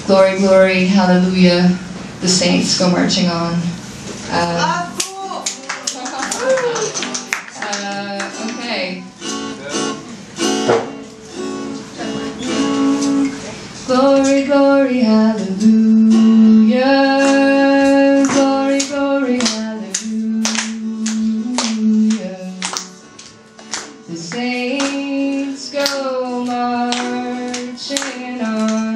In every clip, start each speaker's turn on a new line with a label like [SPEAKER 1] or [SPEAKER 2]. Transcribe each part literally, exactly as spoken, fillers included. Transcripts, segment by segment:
[SPEAKER 1] Glory, glory, hallelujah. The saints go marching on. Uh, uh, okay. Glory, glory, hallelujah. Glory, glory, hallelujah. The saints go marching on.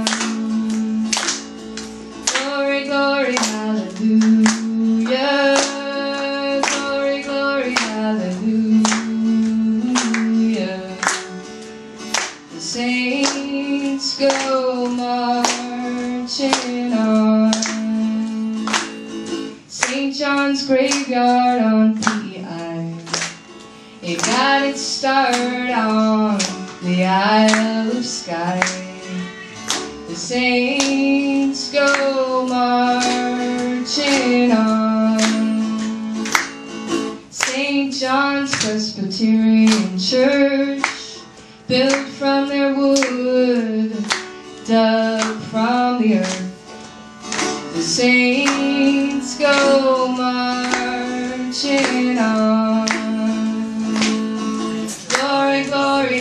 [SPEAKER 1] Glory, glory, hallelujah. Glory, glory, hallelujah. The saints go marching on. Saint John's graveyard on P I. It got its start on the Isle of Skye. The saints go marching on. Saint John's Presbyterian Church, built from their wood, dug from the earth. The saints go marching on. Glory, glory,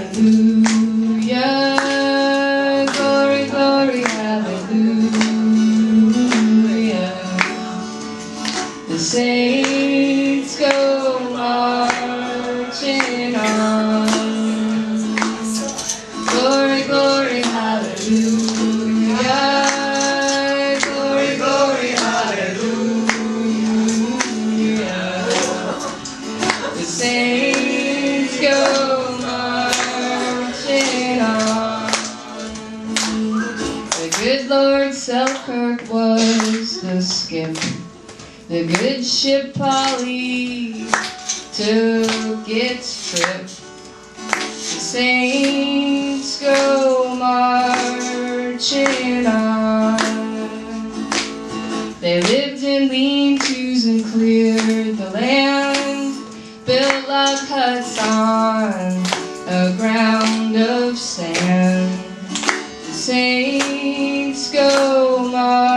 [SPEAKER 1] hallelujah. Glory, glory, hallelujah. The saints go marching on. Glory, glory, hallelujah. Glory, glory, hallelujah. The saints go marching on. The good Lord Selkirk was the skip. The good ship Polly took its trip. The saints go marching on. They lived in lean-tos and cleared the land, built log huts on a ground of sand. The saints go marching on.